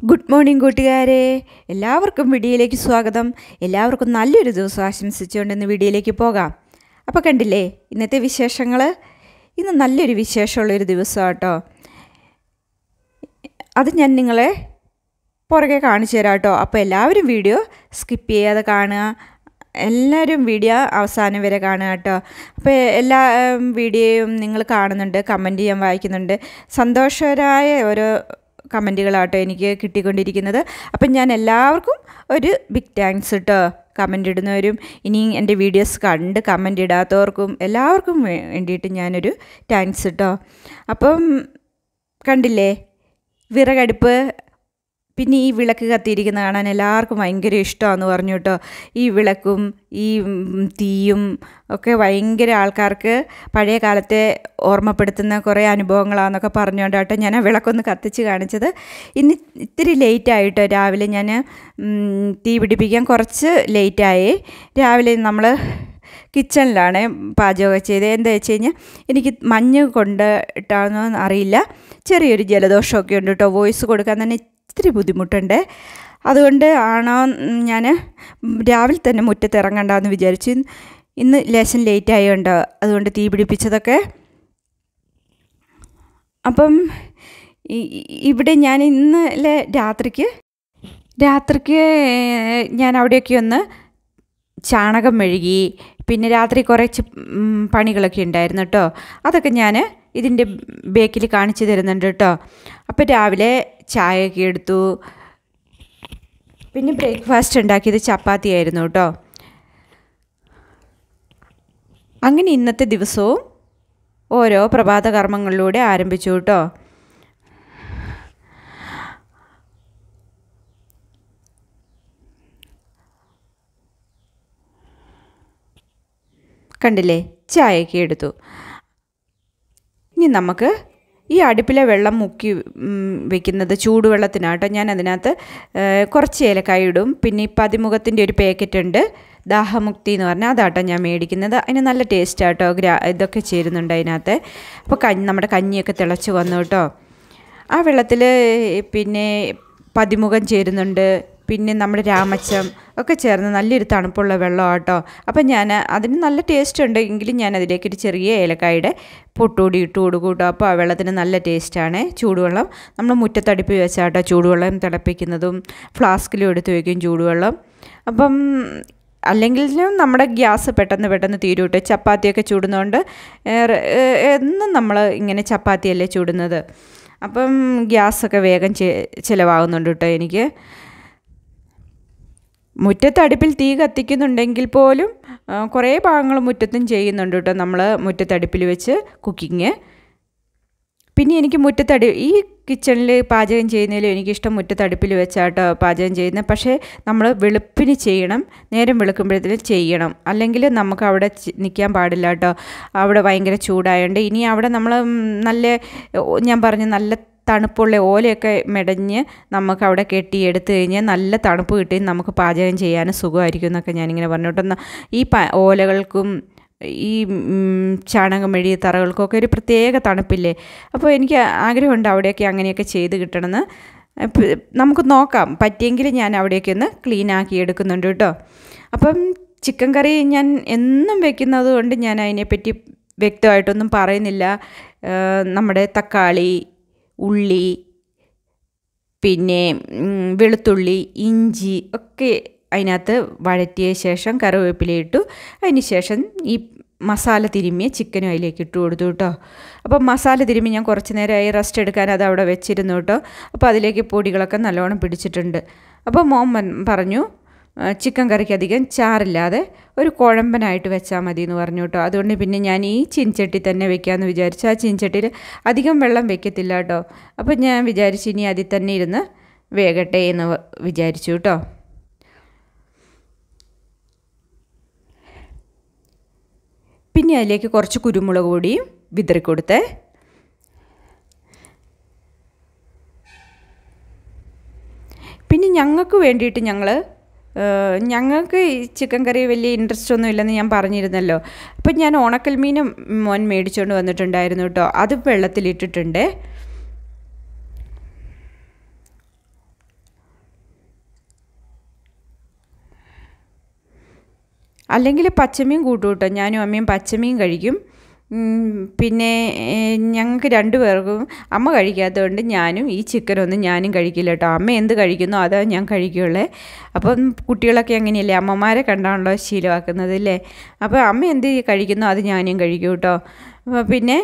Good morning കൂട്ടുകാരെ, എല്ലാവർക്കും വീഡിയോയിലേക്ക് സ്വാഗതം. എല്ലാവർക്കും നല്ലൊരു ദിവസം ആശംസിച്ചുകൊണ്ട് ഇന്ന് വീഡിയോയിലേക്ക് പോകാം. അപ്പോൾ കണ്ടില്ലേ ഇന്നത്തെ വിശേഷങ്ങൾ. ഇന്ന് നല്ലൊരു വിശേഷമുള്ളൊരു ദിവസമാണ് കേട്ടോ. അത് ഞാൻ നിങ്ങളെ പുറകെ കാണിച്ചു തരാം കേട്ടോ. അപ്പോൾ എല്ലാവരും വീഡിയോ സ്കിപ്പ് ചെയ്യാതെ കാണുക. എല്ലാവരും വീഡിയോ അവസാനം വരെ കാണുക കേട്ടോ. അപ്പോൾ എല്ലാ വീഡിയോയും നിങ്ങൾ കാണുന്നുണ്ട്, കമൻറ്റ് ചെയ്യാൻ വായിക്കുന്നുണ്ട്. സന്തോഷകരമായ ഓരോ കമൻറ്റുകളാട്ടോ എനിക്ക് കിട്ടിക്കൊണ്ടിരിക്കുന്നത്. അപ്പം ഞാൻ എല്ലാവർക്കും ഒരു ബിഗ് താങ്ക്സ് കേട്ടോ. കമൻ്റ് ഇടുന്നവരും ഇനി എൻ്റെ വീഡിയോസ് കണ്ട് കമൻ്റ് ഇടാത്തവർക്കും എല്ലാവർക്കും വേണ്ടിയിട്ട് ഞാനൊരു താങ്ക്സ് കേട്ടോ. അപ്പം കണ്ടില്ലേ വിറകടുപ്പ്, പിന്നെ ഈ വിളക്ക് കത്തിയിരിക്കുന്ന കാണാൻ എല്ലാവർക്കും ഭയങ്കര ഇഷ്ടമാണെന്ന് പറഞ്ഞു കേട്ടോ. ഈ വിളക്കും ഈ തീയും ഒക്കെ ഭയങ്കര ആൾക്കാർക്ക് പഴയ കാലത്തെ ഓർമ്മപ്പെടുത്തുന്ന കുറേ അനുഭവങ്ങളാണെന്നൊക്കെ പറഞ്ഞുകൊണ്ട് കേട്ടോ ഞാൻ ആ വിളക്കൊന്ന് കത്തിച്ച് കാണിച്ചത്. ഇന്ന് ഇത്തിരി ലേറ്റായിട്ടോ. രാവിലെ ഞാൻ തീ പിടിപ്പിക്കാൻ കുറച്ച് ലേറ്റായി. രാവിലെ നമ്മൾ കിച്ചണിലാണ് പാചകമൊക്കെ ചെയ്തത്. എന്താ വെച്ച് കഴിഞ്ഞാൽ എനിക്ക് മഞ്ഞ് കൊണ്ടിട്ടാണെന്നോ അറിയില്ല, ചെറിയൊരു ജലദോഷമൊക്കെ ഉണ്ട് കേട്ടോ. വോയിസ് കൊടുക്കാൻ തന്നെ ഇത്തിരി ബുദ്ധിമുട്ടുണ്ട്. അതുകൊണ്ട് ആണോ ഞാൻ രാവിലെ തന്നെ മുറ്റത്തിറങ്ങണ്ടെന്ന് വിചാരിച്ചു. ഇന്ന് ലേശം ലേറ്റായുണ്ട്, അതുകൊണ്ട് തീ പിടിപ്പിച്ചതൊക്കെ. അപ്പം ഇവിടെ ഞാൻ ഇന്നലെ രാത്രിക്ക് ഞാൻ അവിടെയൊക്കെ ഒന്ന് ചാണകം മെഴുകി. പിന്നെ രാത്രി കുറച്ച് പണികളൊക്കെ ഉണ്ടായിരുന്നു കേട്ടോ. അതൊക്കെ ഞാൻ ഇതിൻ്റെ ബേക്കിൽ കാണിച്ചു തരുന്നുണ്ട് കേട്ടോ. അപ്പോൾ രാവിലെ ചായയൊക്കെ എടുത്തു. പിന്നെ ബ്രേക്ക്ഫാസ്റ്റ് ഉണ്ടാക്കിയത് ചപ്പാത്തി ആയിരുന്നു കേട്ടോ. അങ്ങനെ ഇന്നത്തെ ദിവസവും ഓരോ പ്രഭാത കർമ്മങ്ങളിലൂടെ ആരംഭിച്ചു കേട്ടോ. കണ്ടില്ലേ ചായയൊക്കെ എടുത്തു. ഇനി നമുക്ക് ഈ അടുപ്പിലെ വെള്ളം മുക്കി വെക്കുന്നത് ചൂടുവെള്ളത്തിനാട്ടോ. ഞാൻ അതിനകത്ത് കുറച്ച് ഏലക്കായ ഇടും. പിന്നെ ഈ പതിമുഖത്തിൻ്റെ ഒരു പാക്കറ്റ് ഉണ്ട്, ദാഹമുക്തി എന്ന് പറഞ്ഞാൽ, അതാട്ടോ ഞാൻ മേടിക്കുന്നത്. അതിന് നല്ല ടേസ്റ്റാട്ടോ. ഇതൊക്കെ ചേരുന്നുണ്ട് അതിനകത്ത്. അപ്പോൾ നമ്മുടെ കഞ്ഞിയൊക്കെ തിളച്ച് വന്നു കേട്ടോ. ആ വെള്ളത്തിൽ പിന്നെ പതിമുഖം ചേരുന്നുണ്ട്, പിന്നെ നമ്മുടെ രാമച്ചം ഒക്കെ ചേർന്ന് നല്ലൊരു തണുപ്പുള്ള വെള്ളമാണ് കേട്ടോ. അപ്പം ഞാൻ അതിന് നല്ല ടേസ്റ്റ് ഉണ്ട് എങ്കിലും ഞാൻ അതിലേക്ക് ഒരു ചെറിയ ഏലക്കായുടെ പൊട്ടുകൂടി ഇട്ട് കൊടുക്കും കേട്ടോ. അപ്പോൾ ആ വെള്ളത്തിന് നല്ല ടേസ്റ്റാണ്. ചൂടുവെള്ളം നമ്മൾ മുറ്റത്തടുപ്പിൽ വെച്ചാട്ടോ ചൂടുവെള്ളം തിളപ്പിക്കുന്നതും, ഫ്ലാസ്കിലും എടുത്ത് വയ്ക്കും ചൂടുവെള്ളം. അപ്പം അല്ലെങ്കിലും നമ്മുടെ ഗ്യാസ് പെട്ടെന്ന് തീരും കേട്ടോ. ചപ്പാത്തിയൊക്കെ ചൂടുന്നതുകൊണ്ട് എന്നും നമ്മൾ ഇങ്ങനെ ചപ്പാത്തിയല്ലേ ചൂടുന്നത്. അപ്പം ഗ്യാസൊക്കെ വേഗം ചിലവാകുന്നുണ്ട് കേട്ടോ എനിക്ക്. മുറ്റത്തടുപ്പിൽ തീ കത്തിക്കുന്നുണ്ടെങ്കിൽ പോലും കുറേ ഭാഗങ്ങൾ മുറ്റത്തും ചെയ്യുന്നുണ്ട് കേട്ടോ നമ്മൾ മുറ്റത്തടുപ്പിൽ വെച്ച് കുക്കിങ്. പിന്നെ എനിക്ക് ഈ കിച്ചണിൽ പാചകം ചെയ്യുന്നതിലും എനിക്കിഷ്ടം മുറ്റത്തടുപ്പിൽ വെച്ചാട്ടോ പാചകം ചെയ്യുന്നത്. പക്ഷേ നമ്മൾ വെളുപ്പിന് ചെയ്യണം, നേരം വെളുക്കുമ്പോഴത്തേക്കും ചെയ്യണം. അല്ലെങ്കിൽ നമുക്ക് അവിടെ നിൽക്കാൻ പാടില്ല കേട്ടോ. അവിടെ ഭയങ്കര ചൂടായതുകൊണ്ട് ഇനി അവിടെ നമ്മൾ ഞാൻ പറഞ്ഞു നല്ല തണുപ്പുള്ള ഓലയൊക്കെ മെടഞ്ഞ് നമുക്ക് അവിടെ കെട്ടിയെടുത്ത് കഴിഞ്ഞാൽ നല്ല തണുപ്പ് കിട്ടി നമുക്ക് പാചകം ചെയ്യാനും സുഖമായിരിക്കും എന്നൊക്കെ ഞാനിങ്ങനെ പറഞ്ഞു കേട്ടോ. ഈ ഓലകൾക്കും ഈ ചാണകം മെഴുകിയ തറകൾക്കൊക്കെ ഒരു പ്രത്യേക തണുപ്പില്ലേ. അപ്പോൾ എനിക്ക് ആഗ്രഹമുണ്ട് അവിടെയൊക്കെ അങ്ങനെയൊക്കെ ചെയ്ത് കിട്ടണമെന്ന്. നമുക്ക് നോക്കാം, പറ്റിയെങ്കിൽ ഞാൻ അവിടെയൊക്കെ ഒന്ന് ക്ലീൻ ആക്കി എടുക്കുന്നുണ്ട് കേട്ടോ. അപ്പം ചിക്കൻ കറി ഞാൻ എന്നും വെക്കുന്നത് കൊണ്ട് ഞാൻ അതിനെപ്പറ്റി വ്യക്തമായിട്ടൊന്നും പറയുന്നില്ല. നമ്മുടെ തക്കാളി, ഉള്ളി, പിന്നെ വെളുത്തുള്ളി, ഇഞ്ചി ഒക്കെ അതിനകത്ത് വഴറ്റിയ ശേഷം കറിവേപ്പില ഇട്ടു. അതിന് ശേഷം ഈ മസാല തിരുമ്മിയ ചിക്കനും അതിലേക്ക് ഇട്ട് കൊടുത്തു കേട്ടോ. അപ്പോൾ മസാല തിരുമ്മി ഞാൻ കുറച്ച് നേരമായി റെസ്റ്റ് എടുക്കാൻ അത് അവിടെ വെച്ചിരുന്നു കേട്ടോ. അപ്പോൾ അതിലേക്ക് പൊടികളൊക്കെ നല്ലോണം പിടിച്ചിട്ടുണ്ട്. അപ്പോൾ മോൻ പറഞ്ഞു ചിക്കൻ കറിക്ക് അധികം ചാറില്ലാതെ ഒരു കുഴമ്പനായിട്ട് വെച്ചാൽ മതി എന്ന് പറഞ്ഞു കേട്ടോ. അതുകൊണ്ട് പിന്നെ ഞാൻ ഈ ചീനച്ചട്ടി തന്നെ വെക്കാമെന്ന് വിചാരിച്ചു. ആ ചീനച്ചട്ടിയിൽ അധികം വെള്ളം വെക്കത്തില്ല കേട്ടോ. അപ്പോൾ ഞാൻ വിചാരിച്ചു ഇനി അതിൽ തന്നെ ഇരുന്ന് വേകട്ടെ എന്ന് വിചാരിച്ചു കേട്ടോ. പിന്നെ അതിലേക്ക് കുറച്ച് കുരുമുളക് പൊടിയും വിതറിക്കൊടുത്തേ. പിന്നെ ഞങ്ങൾക്ക് വേണ്ടിയിട്ട് ഞങ്ങൾക്ക് ഈ ചിക്കൻ കറി വലിയ ഇൻട്രസ്റ്റ് ഒന്നും ഇല്ലെന്ന് ഞാൻ പറഞ്ഞിരുന്നല്ലോ. അപ്പം ഞാൻ ഉണക്കൽ മീനും മോൻ മേടിച്ചുകൊണ്ട് വന്നിട്ടുണ്ടായിരുന്നു കേട്ടോ. അത് വെള്ളത്തിലിട്ടിട്ടുണ്ട്. അല്ലെങ്കിൽ പച്ചമീൻ കൂട്ടും കേട്ടോ. ഞാനും അമ്മയും പച്ചമീൻ കഴിക്കും. പിന്നെ ഞങ്ങൾക്ക് 2 പേർക്കും അമ്മ കഴിക്കാത്തതുകൊണ്ട് ഞാനും ഈ ചിക്കനൊന്നും ഞാനും കഴിക്കില്ല കേട്ടോ. അമ്മ എന്ത് കഴിക്കുന്നോ അതാ ഞാൻ കഴിക്കുള്ളേ. അപ്പം കുട്ടികളൊക്കെ അങ്ങനെയല്ലേ, അമ്മമാരെ കണ്ടാണല്ലോ ശീലമാക്കുന്നത് അല്ലേ. അപ്പോൾ അമ്മ എന്ത് കഴിക്കുന്നോ അത് ഞാനും കഴിക്കും കേട്ടോ. പിന്നെ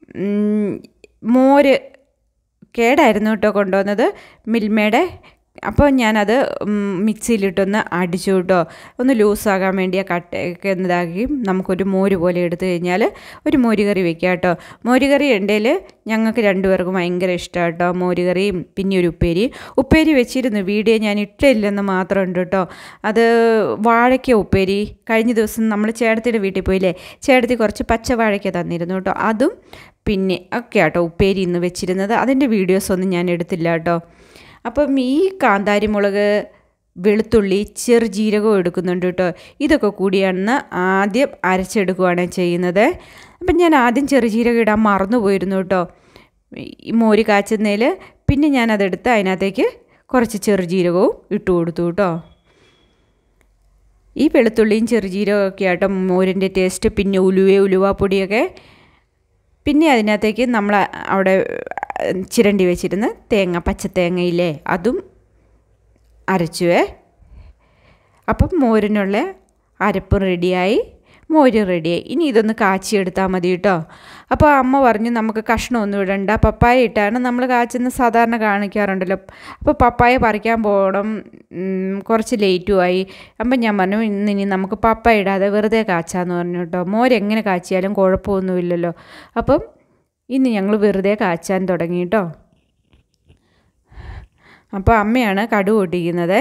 മോര് കേടായിരുന്നു കേട്ടോ കൊണ്ടുവന്നത്, മിൽമയുടെ. അപ്പോൾ ഞാനത് മിക്സിയിലിട്ടൊന്ന് അടിച്ചു കേട്ടോ. ഒന്ന് ലൂസാകാൻ വേണ്ടി ആ കട്ടയൊക്കെ ഇതാക്കി നമുക്കൊരു മോര് പോലെ എടുത്തു കഴിഞ്ഞാൽ ഒരു മോരുകറി വെക്കാം കേട്ടോ. മോരുകറി ഉണ്ടെങ്കിൽ ഞങ്ങൾക്ക് 2 പേർക്കും ഭയങ്കര ഇഷ്ടമാണ് കേട്ടോ. മോരുകറിയും പിന്നെ ഒരു ഉപ്പേരി വെച്ചിരുന്നു. വീഡിയോ ഞാൻ ഇട്ടില്ലെന്ന് മാത്രമുണ്ട് കേട്ടോ. അത് വാഴയ്ക്ക ഉപ്പേരി. കഴിഞ്ഞ ദിവസം നമ്മൾ ചേട്ടത്തിയുടെ വീട്ടിൽ പോയില്ലേ, ചേട്ടത്തി കുറച്ച് പച്ച വാഴയ്ക്ക തന്നിരുന്നു കേട്ടോ. അതും പിന്നെ ഒക്കെ കേട്ടോ ഉപ്പേരി ഇന്ന് വെച്ചിരുന്നത്. അതിൻ്റെ വീഡിയോസൊന്നും ഞാൻ എടുത്തില്ല കേട്ടോ. അപ്പം ഈ കാന്താരി മുളക്, വെളുത്തുള്ളി, ചെറുജീരകവും എടുക്കുന്നുണ്ട് കേട്ടോ. ഇതൊക്കെ കൂടിയാണ് ആദ്യം അരച്ചെടുക്കുകയാണ് ചെയ്യുന്നത്. അപ്പം ഞാൻ ആദ്യം ചെറുജീരകം ഇടാൻ മറന്നു പോയിരുന്നു കേട്ടോ ഈ മോര് കാച്ചുന്നതിൽ. പിന്നെ ഞാനതെടുത്ത് അതിനകത്തേക്ക് കുറച്ച് ചെറുജീരകവും ഇട്ട് കൊടുത്തു കേട്ടോ. ഈ വെളുത്തുള്ളിയും ചെറുജീരകവും ഒക്കെ ആട്ടോ മോരിൻ്റെ ടേസ്റ്റ്. പിന്നെ ഉലുവാപ്പൊടിയൊക്കെ. പിന്നെ അതിനകത്തേക്ക് നമ്മൾ അവിടെ ചിരണ്ടി വെച്ചിരുന്ന തേങ്ങ, പച്ചത്തേങ്ങയില്ലേ, അതും അരച്ചുവേ. അപ്പം മോരിനുള്ള അരപ്പ് റെഡിയായി, മോര് റെഡിയായി. ഇനി ഇതൊന്ന് കാച്ചിയെടുത്താൽ മതി കേട്ടോ. അപ്പോൾ അമ്മ പറഞ്ഞു നമുക്ക് കഷ്ണമൊന്നും ഇടണ്ട, പപ്പായ ഇട്ടാണ് നമ്മൾ കാച്ചുന്ന സാധാരണ കാണിക്കാറുണ്ടല്ലോ. അപ്പോൾ പപ്പായ പറിക്കാൻ പോകണം, കുറച്ച് ലേറ്റുമായി. അപ്പം ഞാൻ പറഞ്ഞു ഇനി നമുക്ക് പപ്പായ ഇടാതെ വെറുതെ കാച്ചാന്ന് പറഞ്ഞു കേട്ടോ. മോരെങ്ങനെ കാച്ചിയാലും കുഴപ്പമൊന്നുമില്ലല്ലോ. അപ്പം ഇന്ന് ഞങ്ങൾ വെറുതെ കാച്ചാൻ തുടങ്ങി കേട്ടോ. അപ്പോൾ അമ്മയാണ് കടുക് പൊട്ടിക്കുന്നത്.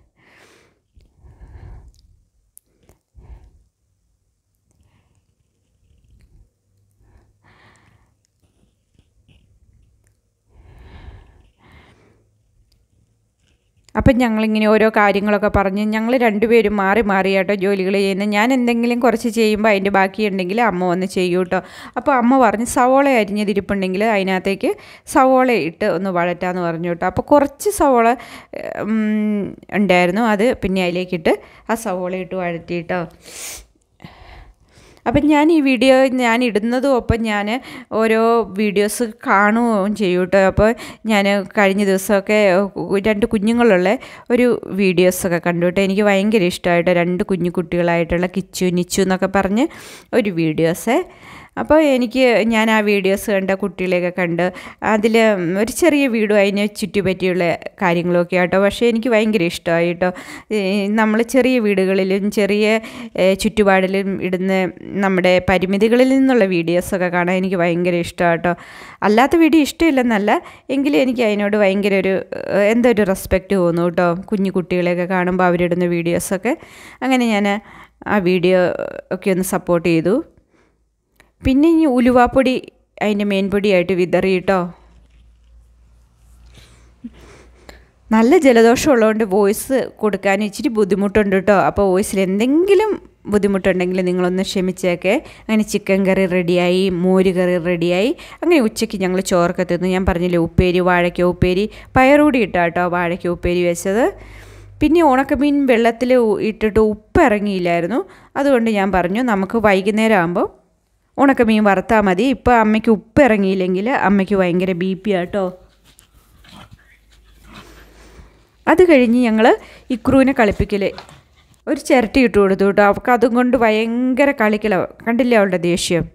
അപ്പം ഞങ്ങളിങ്ങനെ ഓരോ കാര്യങ്ങളൊക്കെ പറഞ്ഞ് ഞങ്ങൾ 2 പേരും മാറി മാറിയാട്ടോ ജോലികൾ ചെയ്യുന്നത്. ഞാൻ എന്തെങ്കിലും കുറച്ച് ചെയ്യുമ്പോൾ അതിൻ്റെ ബാക്കിയുണ്ടെങ്കിൽ അമ്മ വന്ന് ചെയ്യും കേട്ടോ. അപ്പോൾ അമ്മ പറഞ്ഞ് സവോള അരിഞ്ഞതിരിപ്പുണ്ടെങ്കിൽ അതിനകത്തേക്ക് സവോള ഇട്ട് ഒന്ന് വഴറ്റാമെന്ന് പറഞ്ഞു കേട്ടോ. അപ്പോൾ കുറച്ച് സവോള ഉണ്ടായിരുന്നു, അത് പിന്നെ അതിലേക്കിട്ട് ആ സവോള ഇട്ട് വഴറ്റിയിട്ടോ. അപ്പം ഞാൻ ഈ വീഡിയോ ഞാൻ ഇടുന്നതും ഒപ്പം ഞാൻ ഓരോ വീഡിയോസ് കാണുകയും ചെയ്യും കേട്ടോ. അപ്പോൾ ഞാൻ കഴിഞ്ഞ ദിവസമൊക്കെ 2 കുഞ്ഞുങ്ങളുള്ള ഒരു വീഡിയോസൊക്കെ കണ്ടു കേട്ടോ. എനിക്ക് ഭയങ്കര ഇഷ്ടമായിട്ടോ. 2 കുഞ്ഞു കുട്ടികളായിട്ടുള്ള കിച്ചു നിച്ചു എന്നൊക്കെ പറഞ്ഞ് ഒരു വീഡിയോസ്. അപ്പോൾ ഞാൻ ആ വീഡിയോസ് കണ്ട കുട്ടികളെയൊക്കെ കണ്ട് അതിൽ ഒരു ചെറിയ വീഡിയോ അതിനെ ചുറ്റിപ്പറ്റിയുള്ള കാര്യങ്ങളൊക്കെ ആട്ടോ. പക്ഷേ എനിക്ക് ഭയങ്കര ഇഷ്ടമായി കേട്ടോ. നമ്മൾ ചെറിയ വീടുകളിലും ചെറിയ ചുറ്റുപാടിലും ഇടുന്ന നമ്മുടെ പരിമിതികളിൽ നിന്നുള്ള വീഡിയോസൊക്കെ കാണാൻ എനിക്ക് ഭയങ്കര ഇഷ്ടമാണ് കേട്ടോ. അല്ലാത്ത വീഡിയോ ഇഷ്ടമില്ലെന്നല്ല, എങ്കിലും എനിക്ക് അതിനോട് ഭയങ്കര ഒരു റെസ്പെക്റ്റ് തോന്നും കേട്ടോ. കുഞ്ഞു കുട്ടികളെയൊക്കെ കാണുമ്പോൾ അവരിടുന്ന വീഡിയോസൊക്കെ. അങ്ങനെ ഞാൻ ആ വീഡിയോ ഒക്കെ ഒന്ന് സപ്പോർട്ട് ചെയ്തു. പിന്നെ ഈ ഉലുവാപ്പൊടി അതിൻ്റെ മെയിൻ പൊടിയായിട്ട് വിതറി കേട്ടോ. നല്ല ജലദോഷം ഉള്ളതുകൊണ്ട് വോയിസ് കൊടുക്കാൻ ഇച്ചിരി ബുദ്ധിമുട്ടുണ്ട് കേട്ടോ. അപ്പോൾ വോയിസിൽ എന്തെങ്കിലും ബുദ്ധിമുട്ടുണ്ടെങ്കിൽ നിങ്ങളൊന്ന് ക്ഷമിച്ചേക്കെ. അങ്ങനെ ചിക്കൻ കറി റെഡിയായി, മോര് കറി റെഡിയായി. അങ്ങനെ ഉച്ചയ്ക്ക് ഞങ്ങൾ ചോറൊക്കെ തിന്നു. ഞാൻ പറഞ്ഞില്ലേ ഉപ്പേരി, വാഴയ്ക്ക ഉപ്പേരി, പയറൂടി ഇട്ടാട്ടോ വാഴയ്ക്ക ഉപ്പേരി വെച്ചത്. പിന്നെ ഉണക്കമീൻ വെള്ളത്തിൽ ഇട്ടിട്ട് ഉപ്പ് ഇറങ്ങിയില്ലായിരുന്നു. അതുകൊണ്ട് ഞാൻ പറഞ്ഞു നമുക്ക് വൈകുന്നേരം ആകുമ്പോൾ ഉണക്കമീൻ വറുത്താൽ മതി. ഇപ്പോൾ അമ്മയ്ക്ക് ഉപ്പ് ഇറങ്ങിയില്ലെങ്കിൽ അമ്മയ്ക്ക് ഭയങ്കര BP ആട്ടോ. അത് കഴിഞ്ഞ് ഞങ്ങൾ ഇക്രൂവിനെ കളിപ്പിക്കൽ ഒരു ചിരട്ടി ഇട്ട് കൊടുത്തു കേട്ടോ. അവൾക്ക് അതും കൊണ്ട് ഭയങ്കര കളിക്കല. കണ്ടില്ലേ അവളുടെ ദേഷ്യം.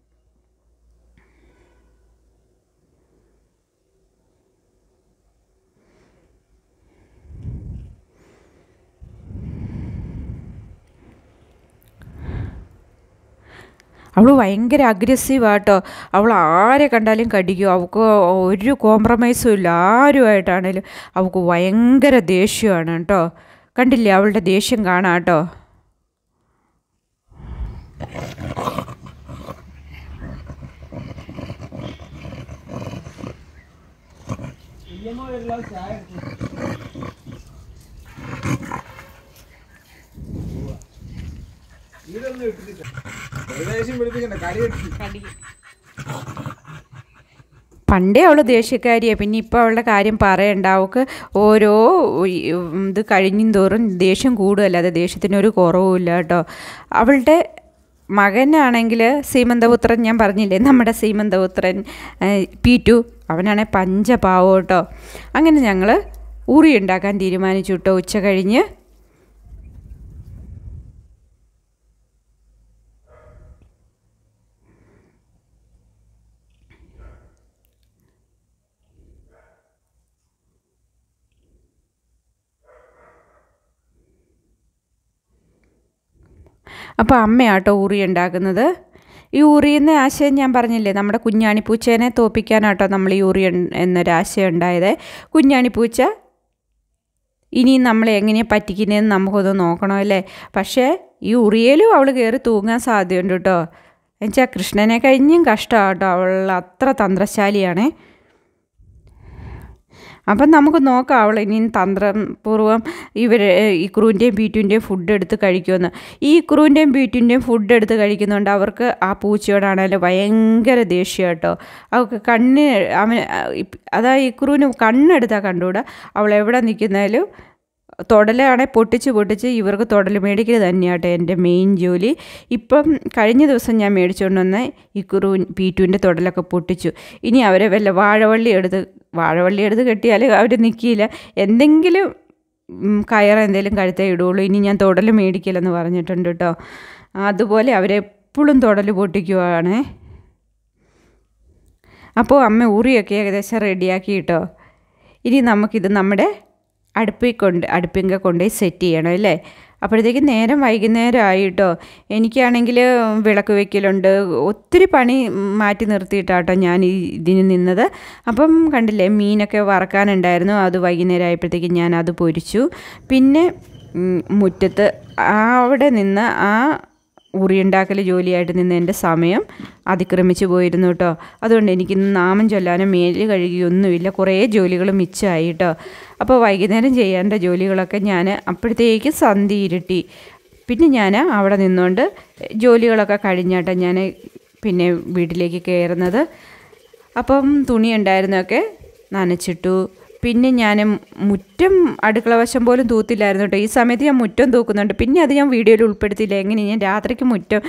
അവൾ ഭയങ്കര അഗ്രസീവാട്ടോ. അവൾ ആരെ കണ്ടാലും കടിക്കും. അവൾക്ക് ഒരു കോംപ്രമൈസും ഇല്ല ആരുമായിട്ടാണേലും. അവൾക്ക് ഭയങ്കര ദേഷ്യമാണ് കേട്ടോ. കണ്ടില്ലേ അവളുടെ ദേഷ്യം കാണാം കേട്ടോ. പണ്ടേ അവൾ ദേഷ്യക്കാരിയാണ്. പിന്നെ ഇപ്പോൾ അവളുടെ കാര്യം പറയണ്ട. അവൾക്ക് ഓരോ ഇത് കഴിഞ്ഞും തോറും ദേഷ്യം കൂടുകയല്ലാതെ ദേഷ്യത്തിനൊരു കുറവുമില്ല കേട്ടോ. അവളുടെ മകനാണെങ്കിൽ സീമന്തപുത്രൻ, ഞാൻ പറഞ്ഞില്ലേ നമ്മുടെ സീമന്തപുത്രൻ P2, അവനാണെങ്കിൽ പഞ്ചപാവം കേട്ടോ. അങ്ങനെ ഞങ്ങൾ ഊറി ഉണ്ടാക്കാൻ തീരുമാനിച്ചു കേട്ടോ. ഉച്ച കഴിഞ്ഞ് അപ്പോൾ അമ്മയാട്ടോ ഊറി ഉണ്ടാക്കുന്നത്. ഈ ഊറി എന്ന ആശയം ഞാൻ പറഞ്ഞില്ലേ, നമ്മുടെ കുഞ്ഞാണിപ്പൂച്ചേനെ തോൽപ്പിക്കാനാട്ടോ നമ്മൾ ഈ ഊറി എന്നൊരാശയം ഉണ്ടായത്. കുഞ്ഞാണിപ്പൂച്ച ഇനിയും നമ്മളെ എങ്ങനെയാണ് പറ്റിക്കുന്നതെന്ന് നമുക്കൊന്ന് നോക്കണമല്ലേ. പക്ഷേ ഈ ഉറിയലും അവൾ കയറി തൂങ്ങാൻ സാധ്യതയുണ്ട് കേട്ടോ. എന്നുവെച്ചാൽ കൃഷ്ണനെ കഴിഞ്ഞും കഷ്ടമാണ് കേട്ടോ. അവൾ അത്ര തന്ത്രശാലിയാണ്. അപ്പം നമുക്ക് നോക്കാം അവൾ ഇനിയും തന്ത്രപൂർവ്വം ഇക്രൂവിൻ്റെയും P2ൻ്റെയും ഫുഡ് എടുത്ത് കഴിക്കുമെന്ന്. ഈ ഇക്രൂവിൻ്റെയും P2ൻ്റെയും ഫുഡ് എടുത്ത് കഴിക്കുന്നുണ്ട് അവർക്ക് ആ പൂച്ചയോടാണല്ലോ ഭയങ്കര ദേഷ്യം കേട്ടോ. അവൾക്ക് ഇക്രൂവിന് കണ്ണെടുത്താൽ കണ്ടുകൂടാ. അവൾ എവിടെ നിൽക്കുന്നതിലും തൊടലാണെങ്കിൽ പൊട്ടിച്ച് ഇവർക്ക് തൊടൽ മേടിക്കൽ തന്നെയാട്ടോ എൻ്റെ മെയിൻ ജോലി. ഇപ്പം കഴിഞ്ഞ ദിവസം ഞാൻ മേടിച്ചുകൊണ്ട് വന്ന P2ൻ്റെ തൊടലൊക്കെ പൊട്ടിച്ചു. ഇനി അവരെ വല്ല വാഴവള്ളി എടുത്ത് കെട്ടിയാൽ അവർ നിൽക്കില്ല. എന്തെങ്കിലും കയറെന്തെങ്കിലും കഴുത്തേ ഇടുകയുള്ളൂ. ഇനി ഞാൻ തൊടൽ മേടിക്കില്ലെന്ന് പറഞ്ഞിട്ടുണ്ട് കേട്ടോ. അതുപോലെ അവരെപ്പോഴും തൊടൽ പൊട്ടിക്കുവാണ്. അപ്പോൾ അമ്മ ഊറിയൊക്കെ ഏകദേശം റെഡിയാക്കി കേട്ടോ. ഇനി നമുക്കിത് നമ്മുടെ അടുപ്പിങ്ക കൊണ്ടുപോയി സെറ്റ് ചെയ്യണം അല്ലേ. അപ്പോഴത്തേക്കും വൈകുന്നേരം ആയിട്ടോ. എനിക്കാണെങ്കിൽ വിളക്ക് വയ്ക്കലുണ്ട്, ഒത്തിരി പണി മാറ്റി നിർത്തിയിട്ടാട്ടോ ഞാൻ ഇതിന് നിന്നത്. അപ്പം കണ്ടില്ലേ, മീനൊക്കെ വറക്കാനുണ്ടായിരുന്നു. അത് വൈകുന്നേരം ആയപ്പോഴത്തേക്കും ഞാൻ അത് പൊരിച്ചു. പിന്നെ മുറ്റത്ത് അവിടെ നിന്ന് ആ ഉറിയുണ്ടാക്കൽ ജോലിയായിട്ട് നിന്ന് എൻ്റെ സമയം അതിക്രമിച്ച് പോയിരുന്നു കേട്ടോ. അതുകൊണ്ട് എനിക്കിന്ന് നാമം ചൊല്ലാനോ മേല് കഴുകിയൊന്നുമില്ല. കുറേ ജോലികൾ മിച്ചമായി കേട്ടോ. അപ്പോൾ വൈകുന്നേരം ചെയ്യേണ്ട ജോലികളൊക്കെ ഞാൻ അപ്പോഴത്തേക്ക് സന്ധ്യ ഇരുട്ടി. പിന്നെ ഞാൻ അവിടെ നിന്നുകൊണ്ട് ജോലികളൊക്കെ കഴിഞ്ഞാട്ടോ ഞാൻ പിന്നെ വീട്ടിലേക്ക് കയറുന്നത്. അപ്പം തുണി ഉണ്ടായിരുന്നൊക്കെ നനച്ചിട്ടു. പിന്നെ ഞാൻ മുറ്റം അടുക്കള വശം പോലും തൂത്തില്ലായിരുന്നു കേട്ടോ. ഈ സമയത്ത് ഞാൻ മുറ്റം തൂക്കുന്നുണ്ട്. പിന്നെ അത് ഞാൻ വീഡിയോയിൽ ഉൾപ്പെടുത്തിയില്ല. എങ്ങനെ ഞാൻ രാത്രിക്ക് മുറ്റം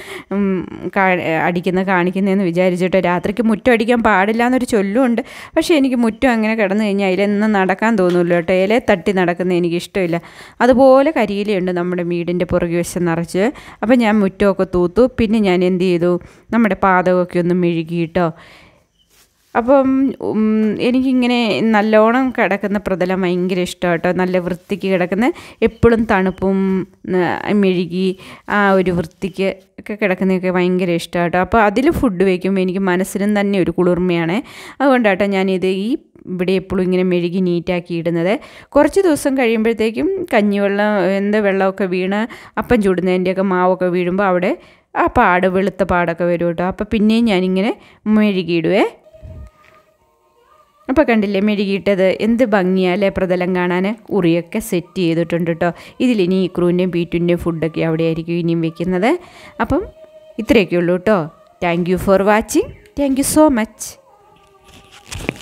കാണിക്കുന്നതെന്ന് വിചാരിച്ചിട്ടോ. രാത്രിക്ക് മുറ്റം അടിക്കാൻ പാടില്ല എന്നൊരു ചൊല്ലുമുണ്ട്. പക്ഷേ എനിക്ക് മുറ്റം അങ്ങനെ കിടന്നു കഴിഞ്ഞാൽ അതിലൊന്നും നടക്കാൻ തോന്നുമല്ലോ കേട്ടോ. ഇല തട്ടി നടക്കുന്നത് എനിക്കിഷ്ടമില്ല. അതുപോലെ കരിയിലയുണ്ട് നമ്മുടെ വീടിൻ്റെ പുറകു വശം നിറച്ച്. അപ്പം ഞാൻ മുറ്റമൊക്കെ തൂത്തു. പിന്നെ ഞാൻ എന്ത് ചെയ്തു, നമ്മുടെ പാദമൊക്കെ ഒന്ന് മെഴുകിയിട്ടോ. അപ്പം എനിക്കിങ്ങനെ നല്ലോണം കിടക്കുന്ന പ്രതലം ഭയങ്കര ഇഷ്ടമാണ് കേട്ടോ. നല്ല വൃത്തിക്ക് കിടക്കുന്ന, എപ്പോഴും തണുപ്പും മെഴുകി ആ ഒരു വൃത്തിക്ക് ഒക്കെ കിടക്കുന്നതൊക്കെ ഭയങ്കര ഇഷ്ടമാണ് കേട്ടോ. അപ്പോൾ അതിൽ ഫുഡ് വയ്ക്കുമ്പോൾ എനിക്ക് മനസ്സിനും തന്നെ ഒരു കുളിർമയാണ്. അതുകൊണ്ടാട്ടോ ഞാനിത് ഇവിടെ എപ്പോഴും ഇങ്ങനെ മെഴുകി നീറ്റാക്കി ഇടുന്നത്. കുറച്ച് ദിവസം കഴിയുമ്പോഴത്തേക്കും കഞ്ഞിവെള്ളം വെള്ളമൊക്കെ വീണ് അപ്പം ചൂടുന്നതിൻ്റെയൊക്കെ മാവൊക്കെ വീഴുമ്പോൾ അവിടെ ആ വെളുത്ത പാടൊക്കെ വരും കേട്ടോ. അപ്പോൾ പിന്നെയും ഞാനിങ്ങനെ മെഴുകിയിടുവേ. അപ്പോൾ കണ്ടില്ലേ, മെഴുകിയിട്ടത് എന്ത് ഭംഗിയാലേ പ്രതലം കാണാൻ. ഉറിയൊക്കെ സെറ്റ് ചെയ്തിട്ടുണ്ട് കേട്ടോ. ഇതിലിനി ഇക്രൂവിൻ്റെയും P2ൻ്റെയും ഫുഡൊക്കെ അവിടെ ആയിരിക്കും ഇനിയും വെക്കുന്നത്. അപ്പം ഇത്രയൊക്കെ ഉള്ളൂ കേട്ടോ. Thank you for watching. Thank you so much.